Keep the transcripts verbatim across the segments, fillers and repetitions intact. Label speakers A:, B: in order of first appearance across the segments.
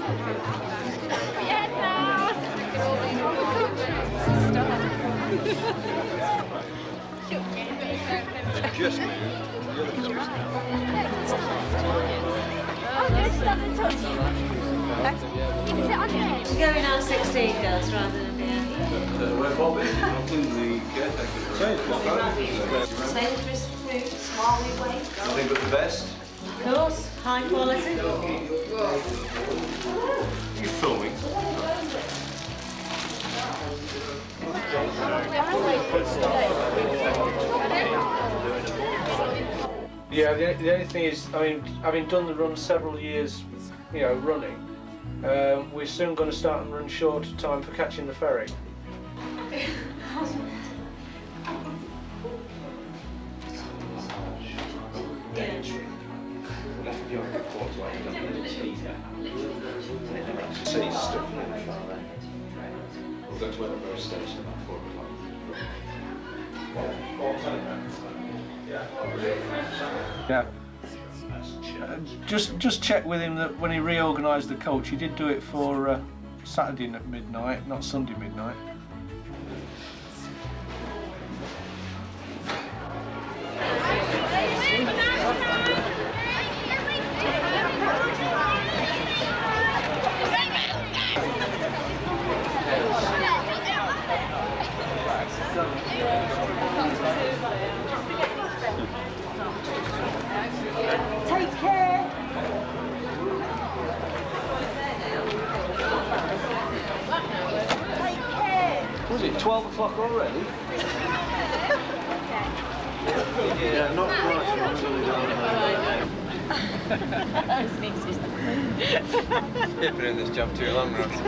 A: Just
B: We're going out sixteen girls rather than being
A: where Bob is, the caretaker.
B: Sainsbury's fruit, small we wait.
A: Nothing but the best.
B: Of course, high quality.
A: You filming?
C: Yeah, the, the only thing is, I mean, having done the run several years, you know, running, um, we're soon going to start and run short of time for catching the ferry.
A: We'll go to Edinburgh Station at four o'clock.
C: Yeah. Uh, just just check with him that when he reorganised the coach, he did do it for uh, Saturday at midnight, not Sunday midnight.
B: Take care. Take care.
A: Was it twelve o'clock already? Yeah, not quite. You've been in this job too long, Ross.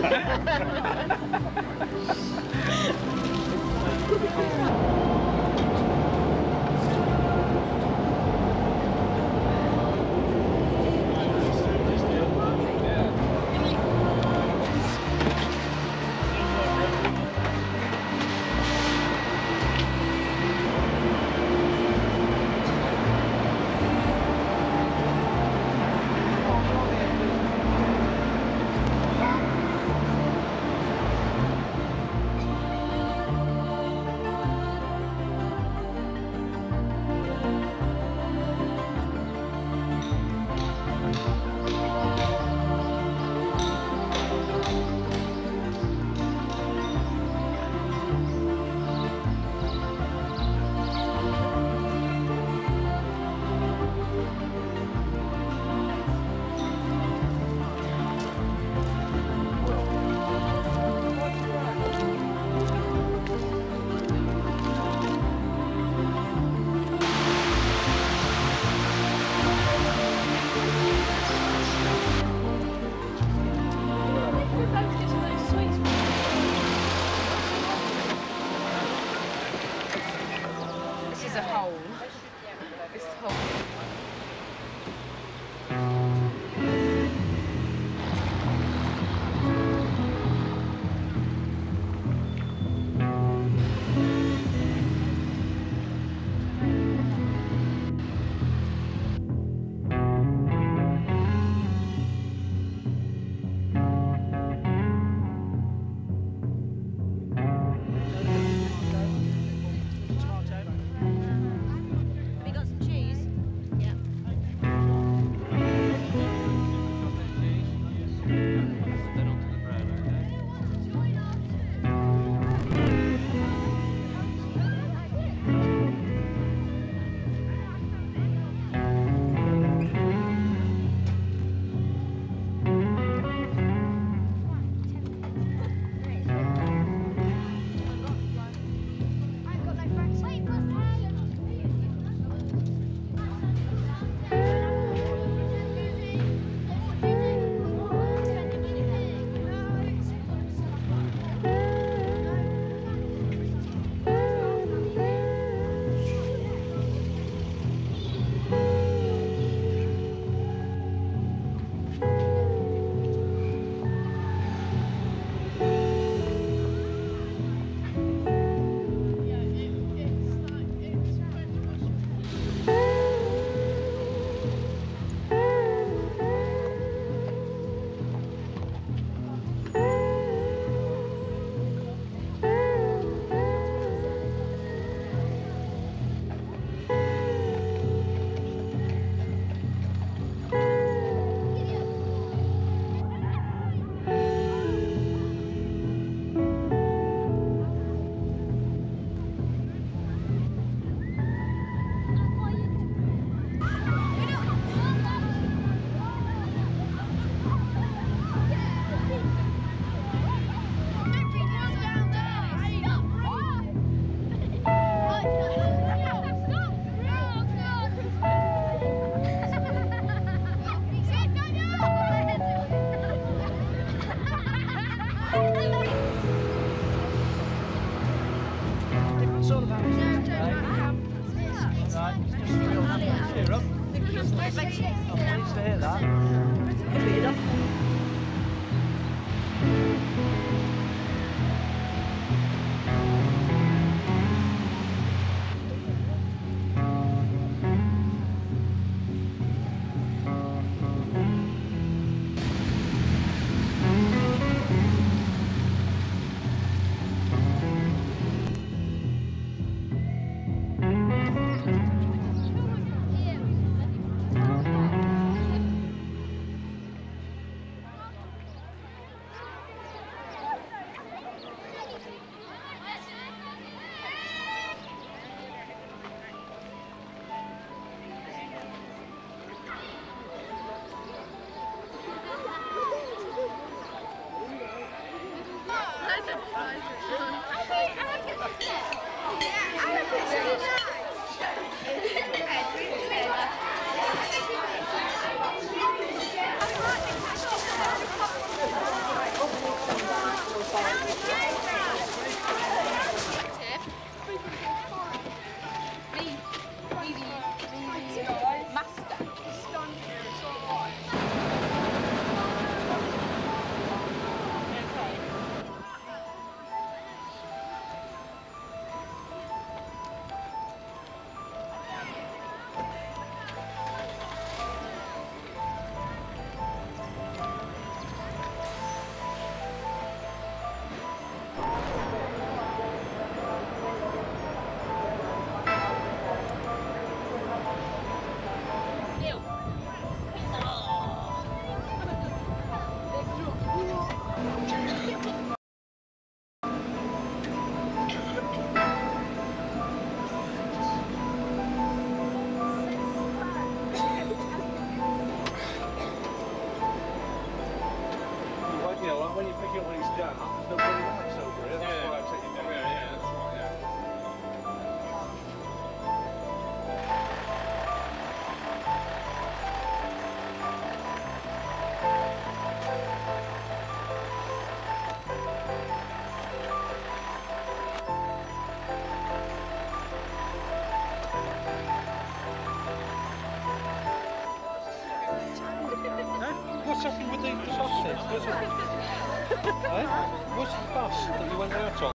C: what's happening with the sausage? What's it? Eh? What's the bus that you went out on?